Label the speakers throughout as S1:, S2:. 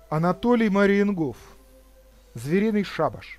S1: Анатолий Мариенгоф. Звериный шабаш.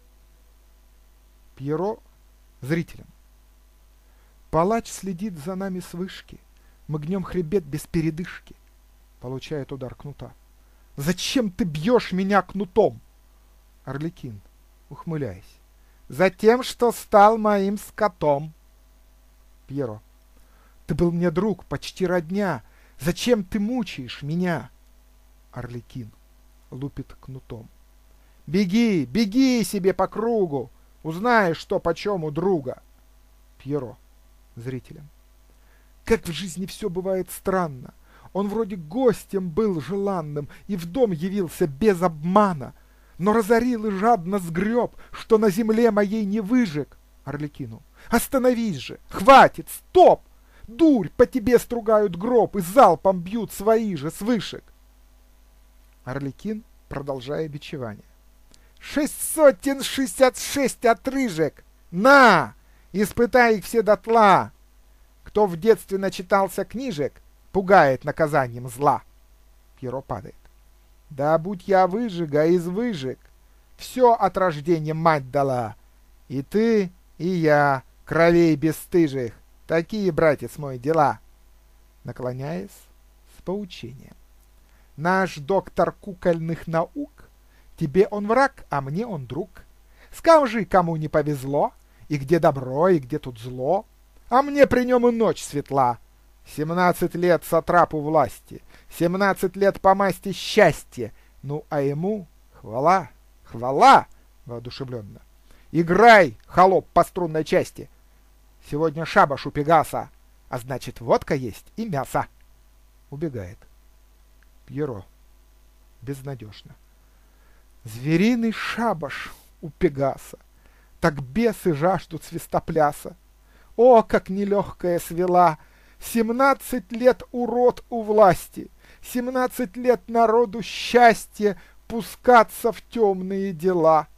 S1: Пьеро зрителям. Палач следит за нами с вышки. Мы гнем хребет без передышки. Получает удар кнута. Зачем ты бьешь меня кнутом? Арлекин, ухмыляясь. Затем, что стал моим скотом. Пьеро. Ты был мне друг, почти родня. Зачем ты мучаешь меня? Арлекин лупит кнутом. Беги, беги себе по кругу. Узнаешь, что почем у друга. Пьеро зрителям. Как в жизни все бывает странно. Он вроде гостем был желанным и в дом явился без обмана, но разорил и жадно сгреб, что на земле моей не выжег. Арлекину. Остановись же! Хватит! Стоп! Дурь, по тебе стругают гроб и залпом бьют свои же с вышек. Арлекин, продолжая бичевание. 666 отрыжек! На! Испытай их все дотла! Кто в детстве начитался книжек, пугает наказанием зла. Пьеро падает. Да будь я выжига из выжиг, все от рождения мать дала. И ты, и я, кровей бесстыжих, такие, братец мой, дела. Наклоняясь с поучением. Наш доктор кукольных наук, тебе он враг, а мне он друг. Скажи, кому не повезло, и где добро, и где тут зло. А мне при нем и ночь светла. 17 лет сатрапу власти, 17 лет по масти счастья. Ну, а ему хвала, хвала, воодушевленно. Играй, холоп по струнной части. Сегодня шабаш у Пегаса, а значит, водка есть и мясо. Убегает. Пьеро. Безнадежно. Звериный шабаш у Пегаса. Так бесы жаждут свистопляса. О, как нелегкая свела! 17 лет урод у власти, 17 лет народу счастья пускаться в темные дела.